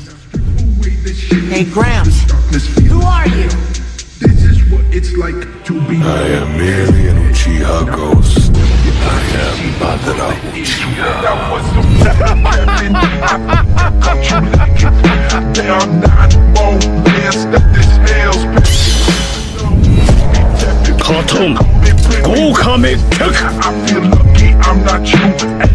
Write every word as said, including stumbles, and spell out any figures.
Hey, Gramps, who are you? This is what it's like to be. I am merely an Uchiha ghost. I am Madara Uchiha. There are not more lands that this hell's Cartoon, go Kame Kick! I feel lucky I'm not you.